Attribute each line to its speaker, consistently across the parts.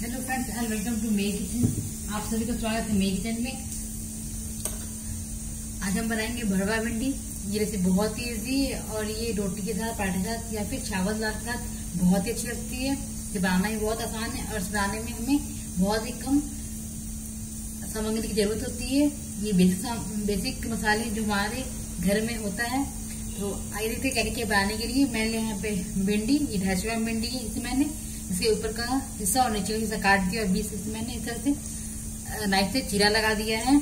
Speaker 1: Hello friends and welcome to मेरी kitchen. आप सभी का स्वागत है मेरी किचन में। आज हम बनाएंगे भरवा भिंडी। ये रेसिपी बहुत ही इजी है और ये रोटी के साथ, पराठे के साथ या फिर चावल दाल के साथ बहुत ही अच्छी लगती है। ये बनाना भी बहुत आसान है और बनाने में हमें बहुत ही कम सामग्री की जरूरत होती है। ये बेसिक मसाले जो हमारे घर में होता है। तो आइए देखते क्या क्या बनाने के लिए। मैंने यहाँ पे भिंडी, ये 250 ग्राम भिंडी है। इसे मैंने इसके ऊपर का हिस्सा और नीचे का हिस्सा काट दिया और बीच से मैंने इस तरह से नाइफ से चीरा लगा दिया है।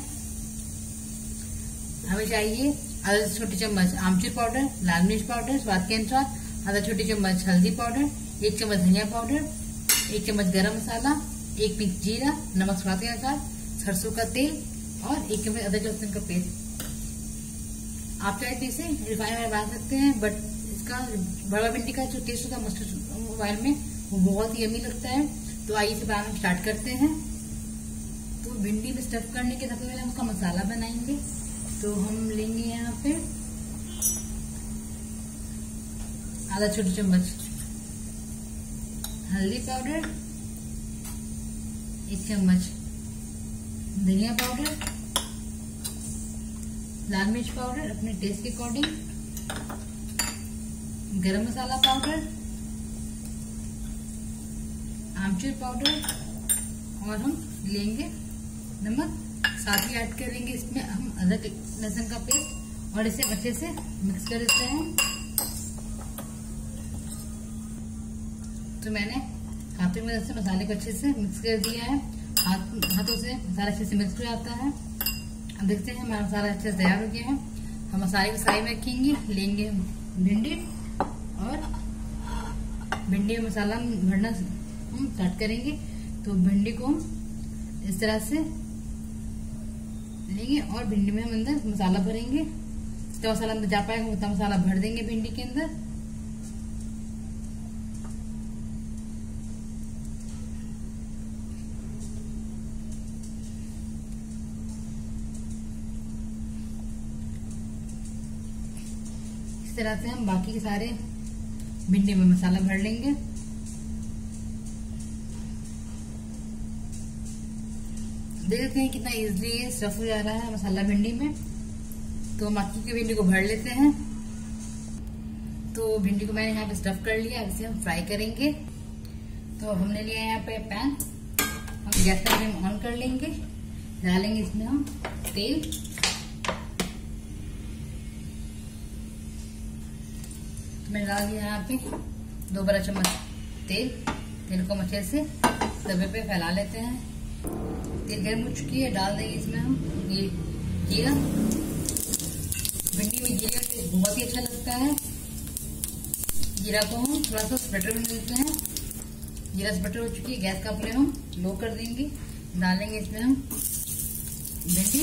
Speaker 1: हमें चाहिए आधा छोटी चम्मच आमचूर पाउडर, लाल मिर्च पाउडर स्वाद के अनुसार, आधा छोटी चम्मच हल्दी पाउडर, 1 चम्मच धनिया पाउडर, 1 चम्मच गरम मसाला, 1 पिंच जीरा, नमक स्वाद के अनुसार, सरसों का तेल और 1 चम्मच अदरक लहसुन का पेस्ट। आप चाहे तो इसे रिफाइन में बना सकते हैं, बट इसका भरवा भिंडी का जो टेस्ट होता है मस्टर्ड ऑयल में वो बहुत ही यमी लगता है। तो आइए इसे बनाना स्टार्ट करते हैं। तो भिंडी में स्टफ करने के सबसे पहले हम उसका मसाला बनाएंगे। तो हम लेंगे यहाँ पे आधा छोटी चम्मच हल्दी पाउडर, 1 चम्मच धनिया पाउडर, लाल मिर्च पाउडर अपने टेस्ट के अकॉर्डिंग, गरम मसाला पाउडर, आमचूर पाउडर और हम लेंगे नमक। साथ ही ऐड करेंगे इसमें हम अदरक लहसुन का पेस्ट और इसे अच्छे से मिक्स कर देते हैं। तो मैंने हाथों की मदद से मसाले को अच्छे से मिक्स कर दिया है। हाथों से मसाला अच्छे से मिक्स हो जाता है। अब देखते हैं हमारा मसाला अच्छे से तैयार हो गया है। हम मसाले को साइड में रखेंगे, लेंगे भिंडी और भिंडी में मसाला भरना हम स्टार्ट करेंगे। तो भिंडी को हम इस तरह से लेंगे और भिंडी में हम अंदर मसाला भरेंगे। जितना मसाला अंदर जा पाएगा उतना मसाला भर देंगे भिंडी के अंदर। इस तरह से हम बाकी के सारे भिंडी में मसाला भर लेंगे। देखते हैं कितना इजीली ये स्टफ हो जा रहा है मसाला भिंडी में। तो बाकी की भिंडी को भर लेते हैं। तो भिंडी को मैंने यहाँ पे स्टफ कर लिया। इसे हम फ्राई करेंगे। तो हमने लिया यहाँ पे पैन। हम गैस का फ्लेम ऑन कर लेंगे। डालेंगे इसमें हम तेल। तो मैंने डाल दिया यहाँ पे 2 बड़ा चम्मच तेल। तेल को अच्छे से तवे पे फैला लेते हैं। तेल गर्म हो चुकी है। डाल देंगे इसमें हम ये जीरा। भिंडी में जीरा टेस्ट बहुत ही अच्छा लगता है। जीरा को हम थोड़ा सा स्प्रेटर में देते हैं। जीरा स्प्रेटर हो चुकी है। गैस का फ्लेम हम लो कर देंगे। डालेंगे इसमें हम भिंडी।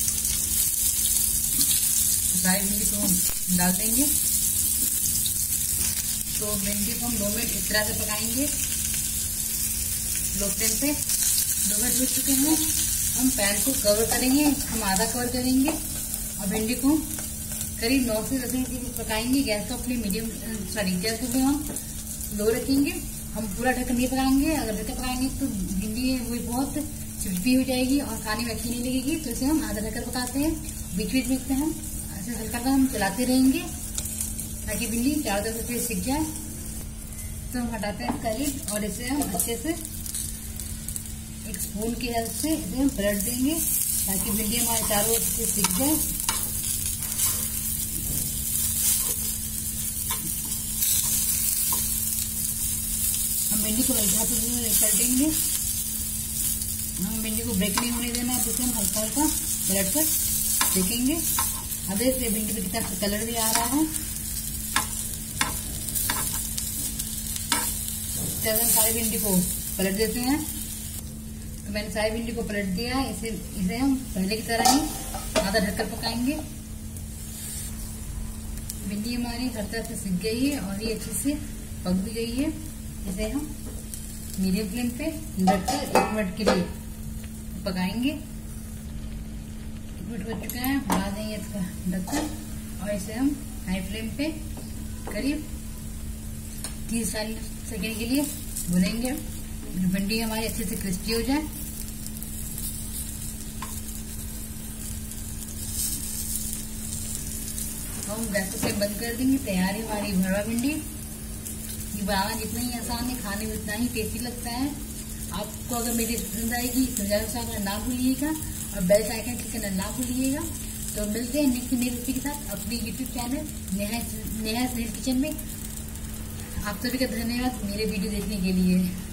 Speaker 1: सारी भिंडी को हम डाल देंगे। तो भिंडी को हम 2 मिनट इस तरह से पकाएंगे लो फ्लेम पे। 2 मिनट हो चुके हैं। हम पैन को कवर करेंगे। हम आधा कवर करेंगे और भिंडी को करीब 9 से 10 मिनट पकाएंगे। गैस का फ्लेम गैस का फ्लेम हम लो रखेंगे। हम पूरा ढक्कन नहीं पकाएंगे। अगर ढक्कन पकाएंगे तो भिंडी है वो बहुत चिपकी हो जाएगी और खाने में अच्छी नहीं लगेगी। तो इसे हम आधा ढक्कन पकाते हैं। बीच बीच में इसे हम ऐसे हल्का सा हम चलाते रहेंगे ताकि भिंडी चारों तरफ से सीख जाए। तो हम हटाते हैं इसका लिड और इसे हम अच्छे से एक स्पून की हेल्प से इसे हम पलट देंगे ताकि भिंडी हमारे चारों ओर से सीख जाए। हम भिंडी को हल्का पलटेंगे। हम भिंडी को ब्रेक नहीं होने देना है। तो हम हल्का हल्का पलट कर देखेंगे। अब देखिए भिंडी पे कितना कलर भी आ रहा है। हम सारी भिंडी को पलट देते हैं। तो मैंने सारी भिंडी को पलट दिया है। इसे हम पहले की तरह ही आधा ढककर पकाएंगे। भिंडी हमारी हर तरह से सीख गई है और ये अच्छे से पक भी गई है। इसे हम मीडियम फ्लेम पे ढककर 1 मिनट के लिए पकाएंगे। 1 मिनट हो चुका है। हटा देंगे इसका ढक्कन और इसे हम हाई फ्लेम पे करीब 30 सेकंड के लिए भुनेंगे। भिंडी हमारी अच्छे से क्रिस्पी हो जाए। हम गैस को फ्लेम बंद कर देंगे। तैयार है हमारी भरवा भिंडी। ये बनाना जितना ही आसान है, खाने में उतना ही टेस्टी लगता है। आपको अगर मेरी पसंद आएगी तो ज़्यादा करना ना भूलिएगा और बेल आइकन क्लिक करना ना भूलिएगा। तो मिलते हैं नेक्स्ट नई रेसिपी के साथ अपनी YouTube channel Neha Snehal kitchen में। आप सभी का धन्यवाद मेरे वीडियो देखने के लिए।